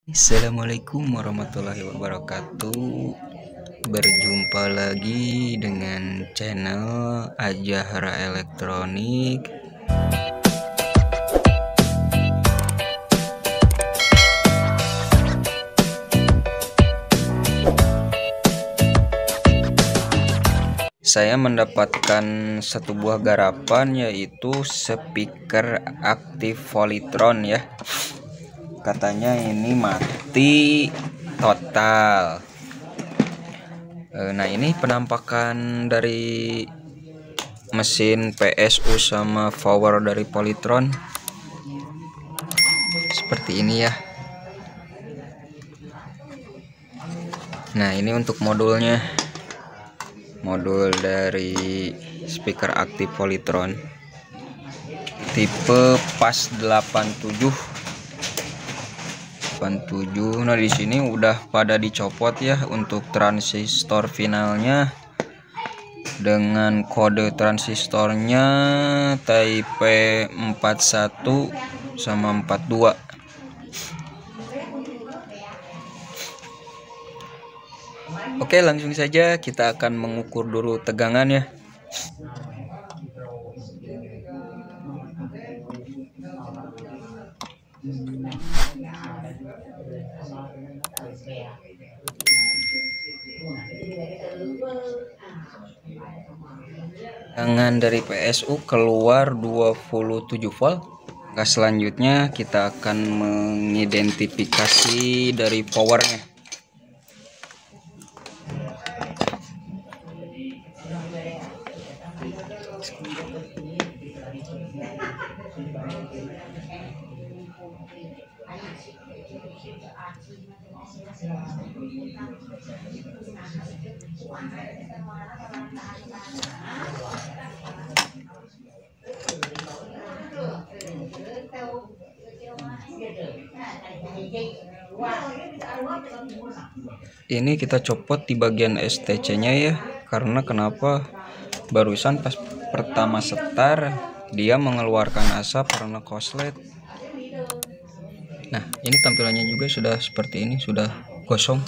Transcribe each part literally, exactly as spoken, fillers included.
Assalamualaikum warahmatullahi wabarakatuh. Berjumpa lagi dengan channel Ajahra Elektronik. Saya mendapatkan satu buah garapan, yaitu speaker aktif Volleytron ya. Katanya ini mati total. Nah, ini penampakan dari mesin P S U sama power dari Volleytron seperti ini ya. Nah, ini untuk modulnya, modul dari speaker aktif Volleytron tipe P A S delapan tujuh. Nah, di sini udah pada dicopot ya untuk transistor finalnya dengan kode transistornya Type empat satu sama empat dua. Oke, langsung saja kita akan mengukur dulu tegangannya. Tegangan dari P S U keluar dua puluh tujuh volt. Nah, selanjutnya kita akan mengidentifikasi dari powernya. Ini kita copot di bagian S T C nya ya, karena kenapa, barusan pas pertama setar dia mengeluarkan asap karena korslet. Nah, ini tampilannya juga sudah seperti ini, sudah gosong.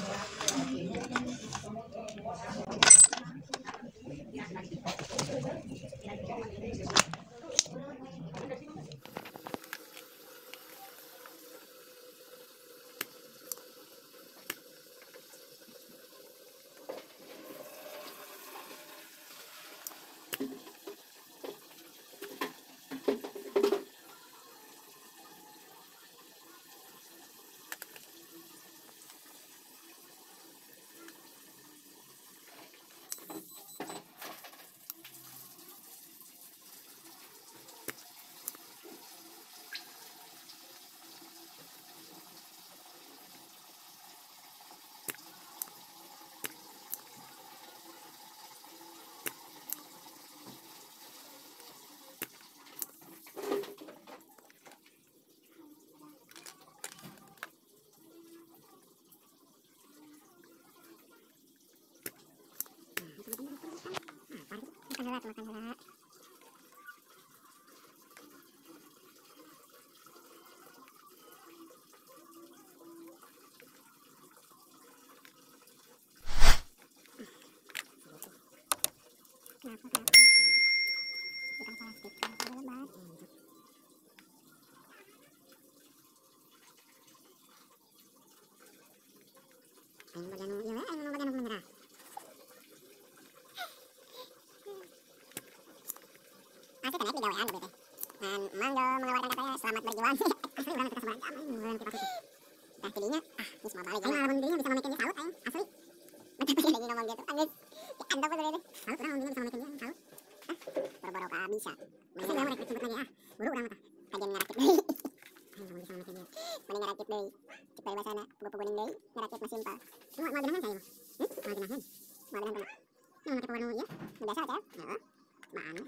Masih kena di gawean gitu. Dan Mangga mengeluarkan katanya selamat berjuang. Asli orang kita sebarang jaman mengeluarkan kita situ. Nah, jadinya ah, ini semua balik. Ayo alamun dirinya bisa memainkan salut aing, asli. Betapa dia lagi ngomong gitu. Anjir. Ya anda betul itu. Salut orang ngomongnya bisa memainkan dia, salut. Ah, boro-boro ka bisa. Mending orang mereka sebut lagi ah. Buru orang mah. Kajian ngerakit deui. Aing ngomong bisa memainkan dia. Mending ngerakit deui. Cek dari bahasana, pugu-puguning deui, ngerakit mah simpel. Cuma mau genahan saya mah. Hmm? Mau genahan. Mau genahan kumaha? Yang make pewarna ieu. Biasa aja. Heeh. Mana?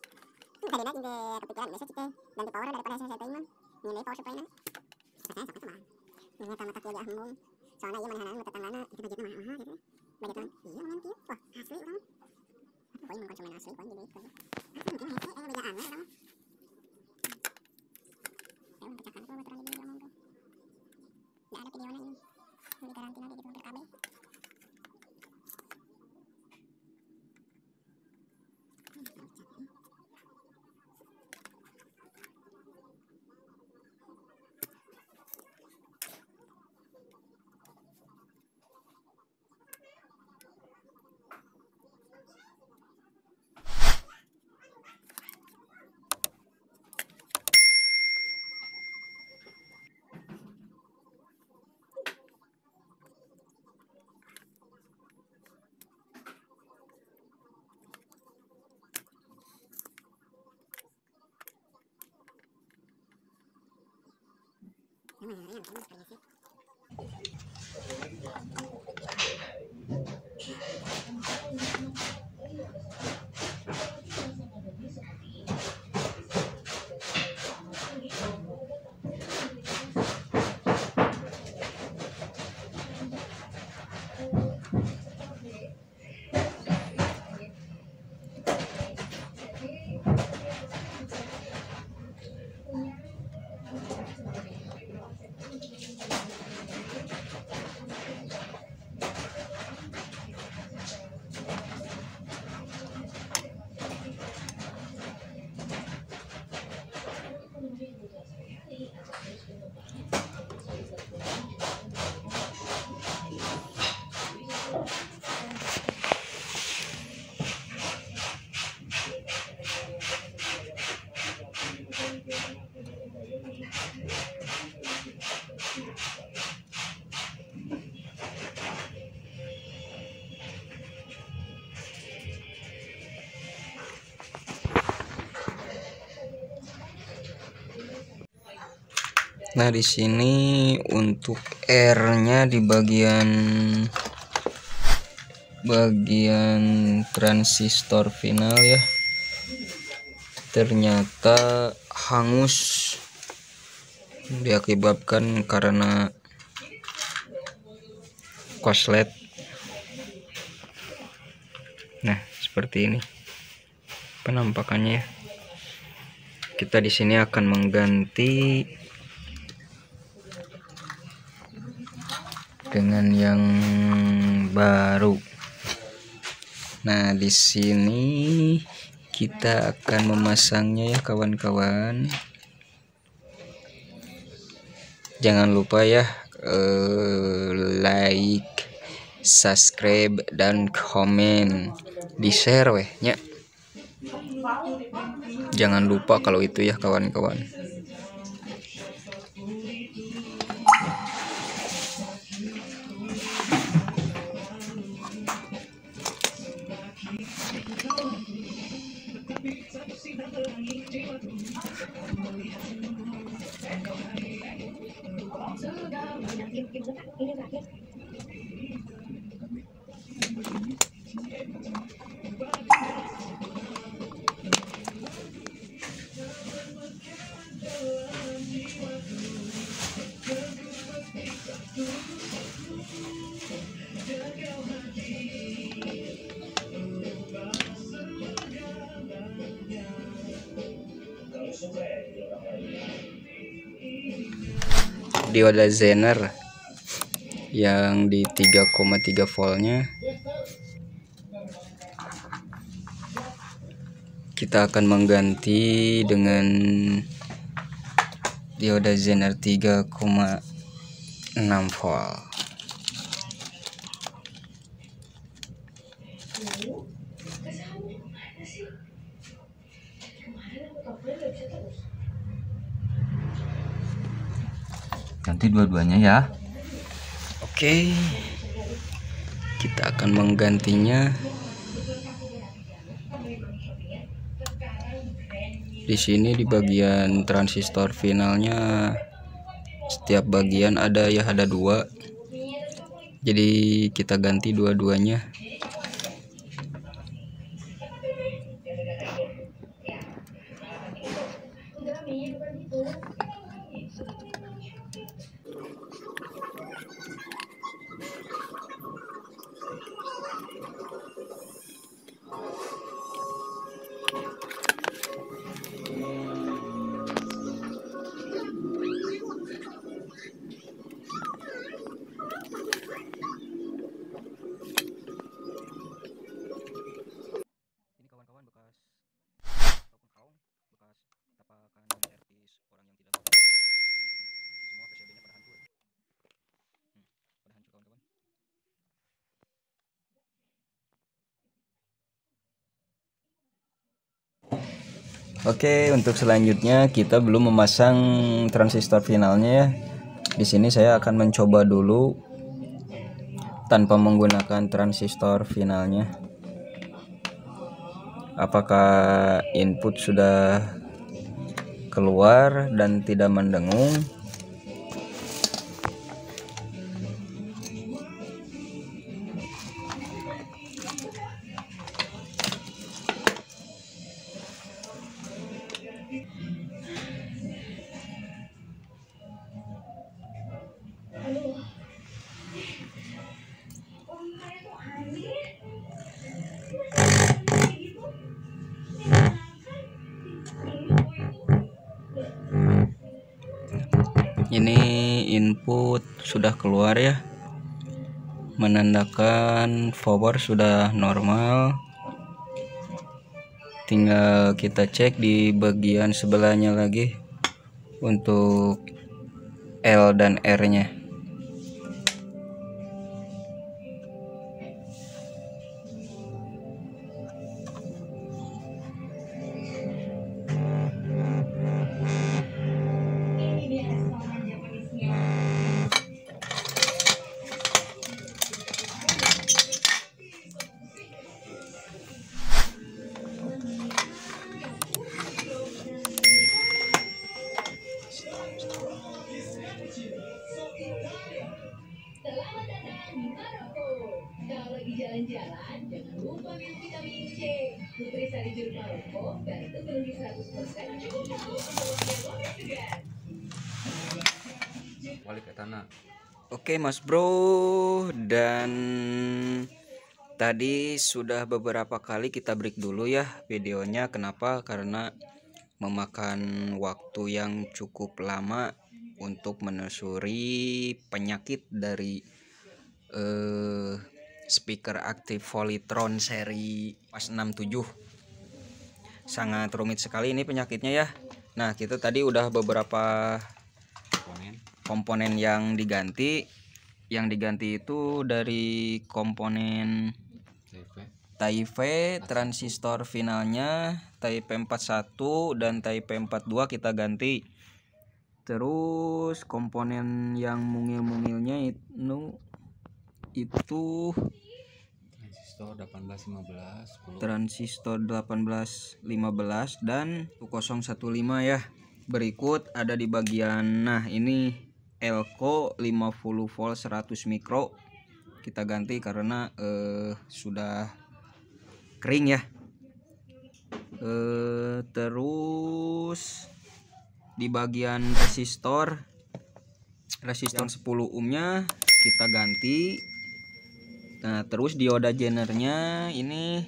Tadi nanti kepikiran biasa cek ganti power daripada saya setting nilai power supply nanti saya sok itu mah nilai mata kia di ahmung soalnya iya manahanan mata tanggana itu budgetnya mahal mahal gitu budgetan iya lumayan kieu wah asli orang aku poin konsumen asli poin jadi itu asli mungkin hese yang beda aneh orang saya pecahkan itu baturan di dia ngomong tuh nggak ada videonya ini di karantina gitu hampir kabeh. Nah, di sini untuk R-nya di bagian bagian transistor final ya, ternyata hangus diakibatkan karena korslet. Nah, seperti ini penampakannya ya. Kita di sini akan mengganti dengan yang baru. Nah, di sini kita akan memasangnya ya kawan-kawan. Jangan lupa ya eh, like, subscribe dan komen, di share weh nya. Jangan lupa kalau itu ya kawan-kawan. Dioda Zener yang di tiga koma tiga voltnya kita akan mengganti dengan dioda Zener tiga koma enam volt. Ganti dua-duanya ya. Oke, kita akan menggantinya. Di sini di bagian transistor finalnya setiap bagian ada ya, ada dua. Jadi kita ganti dua-duanya. Oke, untuk selanjutnya kita belum memasang transistor finalnya ya. Di sini saya akan mencoba dulu tanpa menggunakan transistor finalnya. Apakah input sudah keluar dan tidak mendengung? Ini input sudah keluar ya, menandakan power sudah normal. Tinggal kita cek di bagian sebelahnya lagi untuk L dan R nya. Jalan-jalan, jangan lupa minum vitamin C. Nutrisari jeruk Maroko dan terpenuhi seratus persen cukup untuk membuat segar. Balik ke tanah. Oke Mas Bro, dan tadi sudah beberapa kali kita break dulu ya videonya. Kenapa? Karena memakan waktu yang cukup lama untuk menelusuri penyakit dari eh, speaker aktif Volytron seri pas enam tujuh. Sangat rumit sekali ini penyakitnya ya. Nah, kita tadi udah beberapa Komponen. komponen yang diganti. Yang diganti itu dari komponen T V. Type transistor finalnya Type empat puluh satu dan Type empat puluh dua kita ganti. Terus komponen yang mungil-mungilnya itu itu Transistor delapan belas lima belas sepuluh. transistor delapan belas lima belas dan nol satu lima ya. Berikut ada di bagian, nah ini elko lima puluh volt seratus mikro kita ganti karena eh, sudah kering ya. Eh, terus di bagian resistor resistor sepuluh ohmnya kita ganti. Nah, terus dioda jenernya ini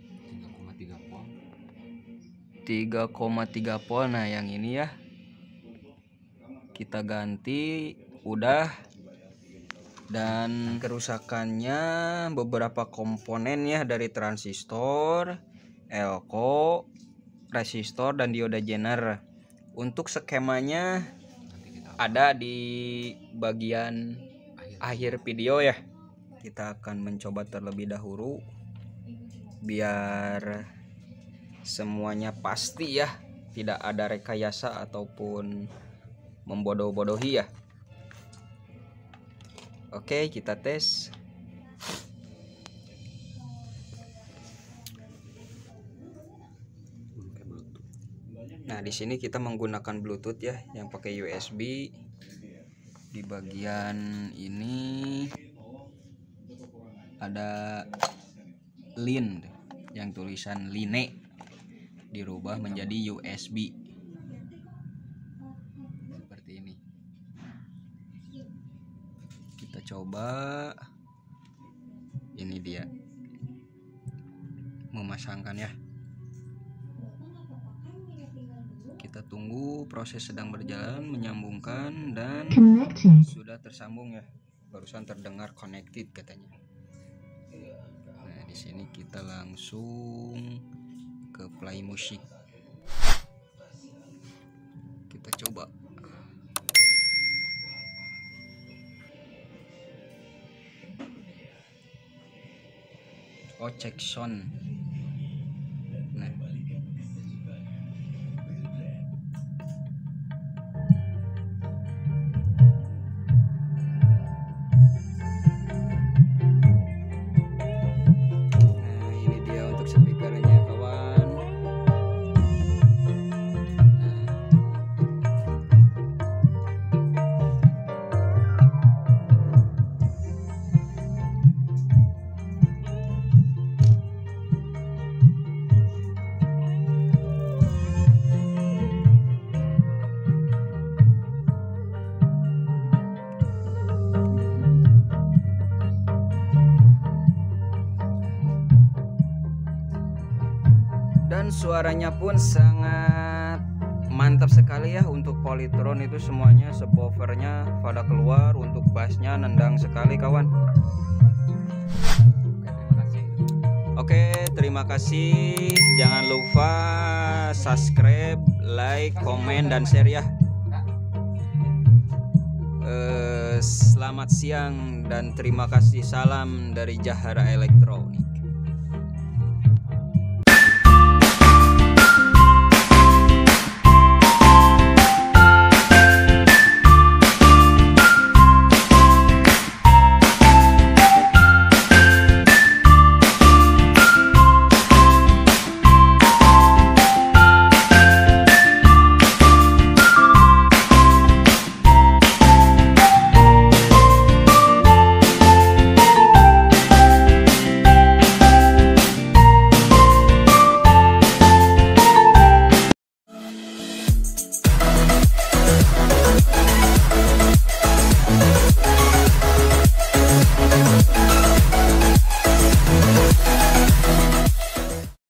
tiga koma tiga volt. tiga koma tiga volt. Nah, yang ini ya kita ganti udah. Dan kerusakannya beberapa komponen ya dari transistor, elko, resistor dan dioda jener. Untuk skemanya ada di bagian akhir video ya. Kita akan mencoba terlebih dahulu biar semuanya pasti ya, tidak ada rekayasa ataupun membodoh-bodohi ya. Oke, kita tes. Nah, di sini kita menggunakan Bluetooth ya, yang pakai U S B. Di bagian ini ada lin yang tulisan line dirubah menjadi U S B seperti ini. Kita coba, ini dia memasangkan ya. Kita tunggu, proses sedang berjalan menyambungkan dan Connected. sudah tersambung ya. Barusan terdengar connected katanya. Nah, di sini kita langsung ke play musik. Kita coba. Oh, cek sound. Nah, dan suaranya pun sangat mantap sekali ya. Untuk Polytron itu semuanya subwoofernya pada keluar, untuk bassnya nendang sekali kawan. Oke, terima kasih. Jangan lupa subscribe, like, komen, dan share ya. Eh, selamat siang dan terima kasih. Salam dari Jahara Elektronik.